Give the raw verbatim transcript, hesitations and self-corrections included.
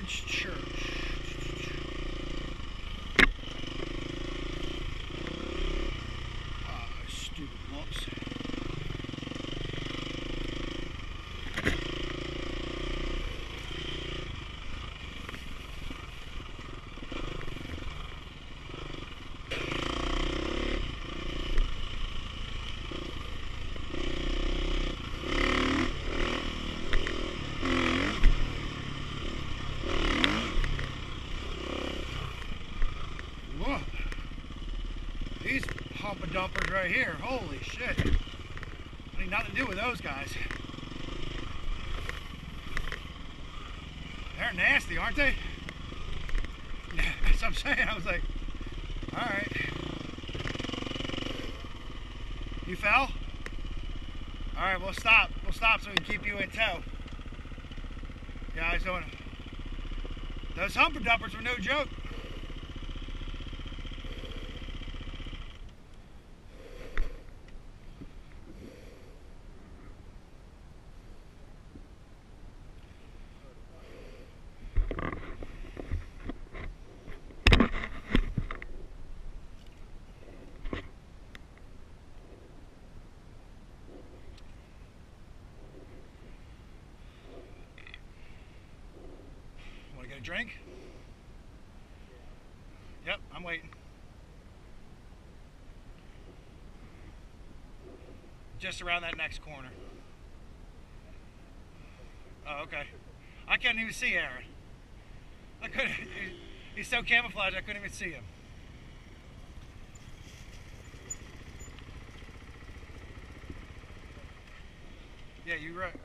Large church. Ah, stupid books. These humper dumpers right here, holy shit. I need nothing to do with those guys. They're nasty, aren't they? That's what I'm saying. I was like, alright. You fell? Alright, we'll stop. We'll stop so we can keep you in tow. Guys, don't. Those humper dumpers were no joke. Want to get a drink? Yep, I'm waiting. Just around that next corner. Oh, okay. I couldn't even see Aaron. I couldn't. He's so camouflaged, I couldn't even see him. Yeah, you're right.